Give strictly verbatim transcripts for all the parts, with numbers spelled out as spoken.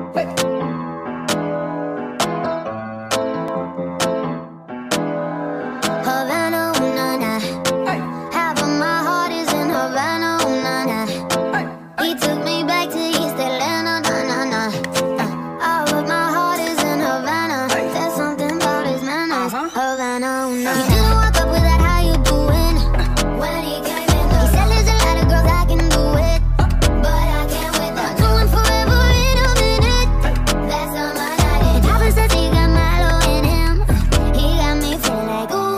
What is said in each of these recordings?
Havana, ooh, nah, nah. Half of my heart is in Havana, ooh, nah, nah. He took me back to East Atlanta, nah, nah, nah. Uh, all of my heart is in Havana. There's something about his manners. Havana, ooh, nah, nah. He didn't walk up with that, how you doing? When he came in, he said there's a lot of girls I can do it, but I can't with them. Doing forever in a minute. That's how much I did. Papa says he got Milo in him. He got me feeling like ooh.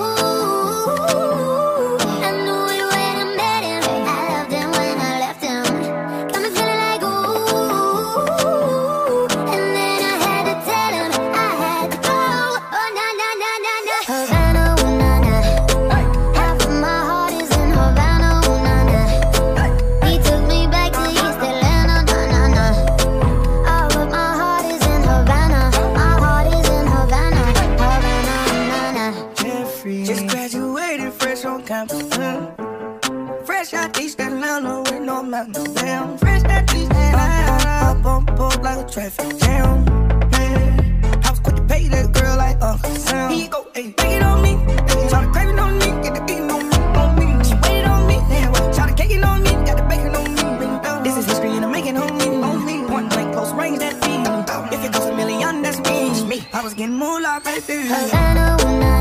I knew it when I met him. I loved him when I left him. Got me feeling like ooh. And then I had to tell him I had to go. Oh nah nah nah nah nah. Havana, ooh nah nah. Half of my heart is in Havana, ooh nah nah. He took me back to East Atlanta, nah nah nah. All of my heart is in Havana. My heart is in Havana. Havana, ooh nah nah. Jeffrey, just graduated fresh on campus. mm. Fresh out East Atlanta with no mountains down. Fresh out East Atlanta, up on board like a traffic jam. Man, I was quick to pay that girl like Uncle Sam. He go, hey, take it on me. Try to crave it on me, get the beating on me, on me. She waited on me, yeah, well, try to cake it on me, got the bacon on me. This is history and I'm making on me, on me. Point blank, close range, that beat. If it goes a million, that's me. me. I was getting moolah, baby. Havana, ooh nah